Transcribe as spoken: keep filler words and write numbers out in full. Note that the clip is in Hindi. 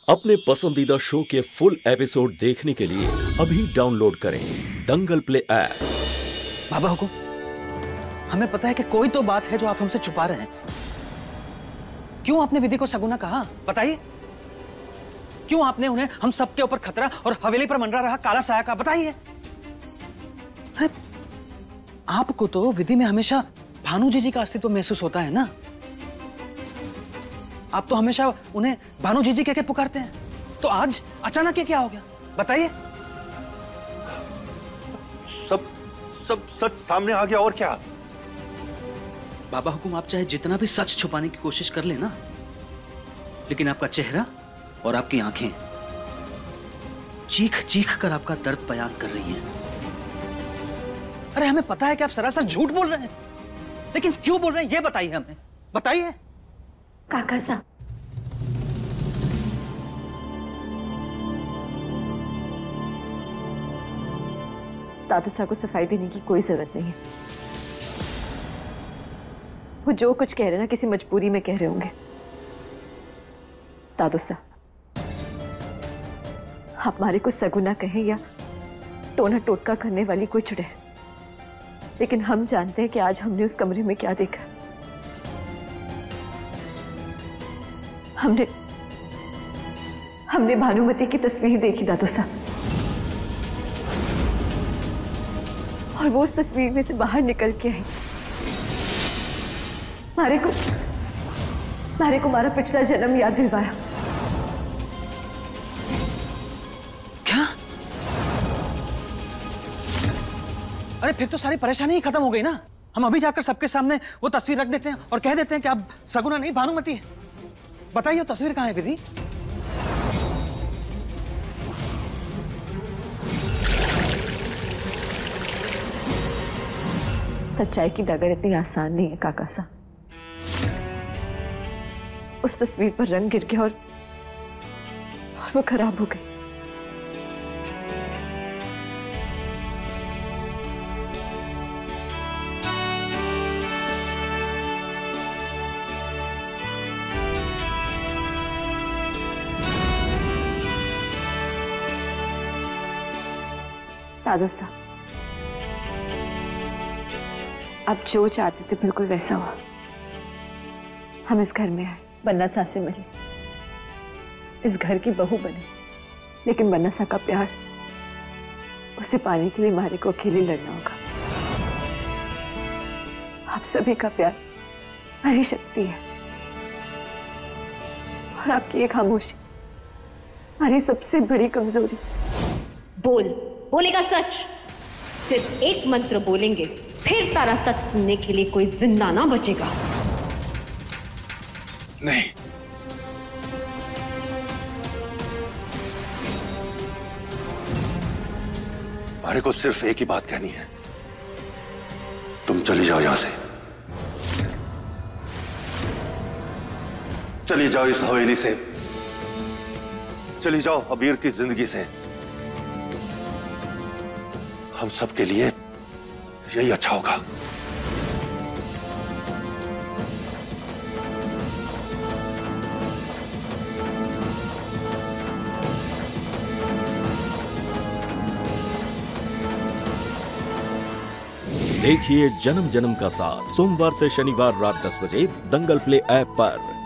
अपने पसंदीदा शो के फुल एपिसोड देखने के लिए अभी डाउनलोड करें दंगल प्ले ऐप। बाबा हुकुम, हमें पता है कि कोई तो बात है जो आप हमसे छुपा रहे हैं। क्यों आपने विधि को सगुना कहा, बताइए। क्यों आपने उन्हें हम सबके ऊपर खतरा और हवेली पर मंडरा रहा काला साया का, बताइए। आपको तो विधि में हमेशा भानु जी जी का अस्तित्व महसूस होता है ना। आप तो हमेशा उन्हें भानु जी जी कह के पुकारते हैं, तो आज अचानक ये क्या हो गया, बताइए। सब सब सच सामने आ गया, और क्या। बाबा हुकुम, आप चाहे जितना भी सच छुपाने की कोशिश कर लेना, लेकिन आपका चेहरा और आपकी आंखें चीख चीख कर आपका दर्द बयान कर रही हैं। अरे हमें पता है कि आप सरासर झूठ बोल रहे हैं, लेकिन क्यों बोल रहे हैं ये बताइए हमें, बताइए। काका साहब, दादू साहब को सफाई देने की कोई जरूरत नहीं है। वो जो कुछ कह रहे हैं ना, किसी मजबूरी में कह रहे होंगे। दादू साहब, आप हमारे को सगुना कहें या टोना टोटका करने वाली कोई चुड़ैल, लेकिन हम जानते हैं कि आज हमने उस कमरे में क्या देखा। हमने हमने भानुमति की तस्वीर देखी दादू साहब, और वो उस तस्वीर में से बाहर निकल के आई। मारे को मारे को हमारा पिछला जन्म याद दिलवाया। क्या? अरे फिर तो सारी परेशानी ही खत्म हो गई ना। हम अभी जाकर सबके सामने वो तस्वीर रख देते हैं और कह देते हैं कि आप सगुना नहीं भानुमति है। बताइए वो तस्वीर कहां है विधि? सच्चाई की डगर इतनी आसान नहीं है काका साहब। उस तस्वीर पर रंग गिर गया और, और वो खराब हो गई। दादू साहब, आप जो चाहते थे बिल्कुल वैसा हुआ। हम इस घर में आए, बन्ना सा से मिले, इस घर की बहू बने, लेकिन बन्ना सा का प्यार, उसे पाने के लिए हमारे को अकेले लड़ना होगा। आप सभी का प्यार हमारी शक्ति है, और आपकी एक खामोशी हमारी सबसे बड़ी कमजोरी। बोल बोलेगा सच। सिर्फ एक मंत्र बोलेंगे, फिर तारा सच सुनने के लिए कोई जिंदा ना बचेगा। नहीं, हमारे को सिर्फ एक ही बात कहनी है। तुम चली जाओ यहां से, चली जाओ इस हवेली से, चली जाओ अबीर की जिंदगी से। हम सबके लिए यही अच्छा होगा। देखिए जन्म जन्म का साथ सोमवार से शनिवार रात दस बजे दंगल प्ले ऐप पर।